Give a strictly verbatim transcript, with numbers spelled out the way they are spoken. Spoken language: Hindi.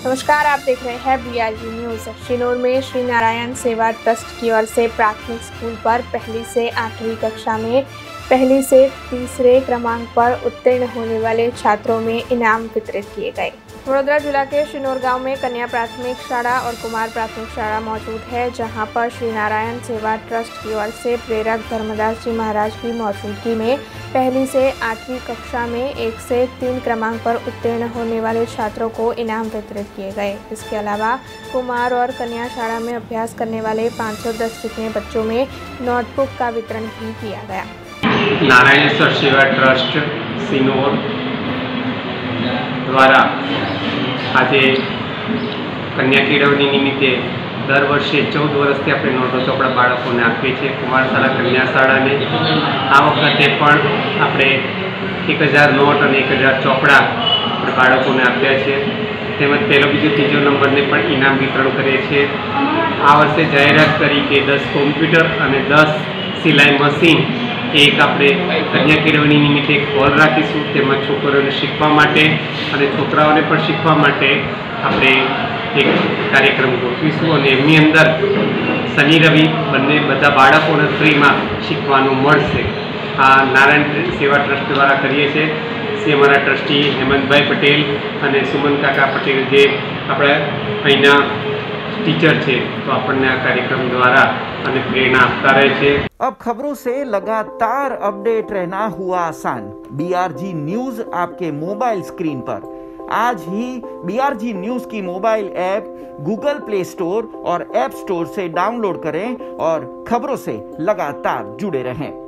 नमस्कार, आप देख रहे हैं बीआरजी न्यूज। शिनोर में श्री नारायण सेवा ट्रस्ट की ओर से प्राथमिक स्कूल पर पहली से आठवीं कक्षा में पहली से तीसरे क्रमांक पर उत्तीर्ण होने वाले छात्रों में इनाम वितरित किए गए। वडोदरा जिला के शिनोर गांव में कन्या प्राथमिक शाला और कुमार प्राथमिक शाला मौजूद है, जहां पर श्री नारायण सेवा ट्रस्ट की ओर से प्रेरक धर्मदास जी महाराज की मौजूदगी में पहली से आठवीं कक्षा में एक से तीन क्रमांक पर उत्तीर्ण होने वाले छात्रों को इनाम वितरित किए गए। इसके अलावा कुमार और कन्या शाला में अभ्यास करने वाले पाँच सौ दस जितने बच्चों में नोटबुक का वितरण भी किया गया। नारायणेश्वर सेवा ट्रस्ट सिनोर द्वारा आज कन्या केळवणी निमित्ते दर वर्षे चौदह वर्षथी આપણે નોટો ચોપડા બાળકોને આપીએ છીએ। કુમાર શાળા કન્યા શાળાને આ વખતે પણ આપણે એક હજાર નોટ અને એક હજાર ચોપડા આપણે બાળકોને આપ્યા છે। તેમજ પહેલો બીજો ત્રીજો નંબરને પણ ઇનામ વિતરણ કરીએ છીએ। આ વર્ષે જાહેરાત કરી કે દસ કોમ્પ્યુટર અને દસ સિલાઈ મશીન एक આપણે કન્યા કેળવણી નિમિત્તે એક હોલ રાખીશું। તેમાં છોકરીઓને શીખવા માટે અને છોકરાઓને પણ શીખવા માટે આપણે એક કાર્યક્રમ ગોઠવીશું અને એમની અંદર શનિ રવિ બંને બધા બાળકોને ફ્રીમાં શીખવાનું મળશે। આ નારાયણ સેવા ટ્રસ્ટ દ્વારા કરીએ છીએ। જે અમારા ટ્રસ્ટી હેમંતભાઈ પટેલ અને સુમન કાકા પટેલ જે આપણા અહીંના टीचर छे, तो આપણને આ કાર્યક્રમ દ્વારા અને પ્રેરણા આપતા રહે છે। अब खबरों से लगातार अपडेट रहना हुआ आसान। बीआरजी न्यूज आपके मोबाइल स्क्रीन पर आज ही बीआरजी न्यूज की mobile app Google Play Store और ऐप स्टोर से डाउनलोड करें और खबरों से लगातार जुड़े रहें।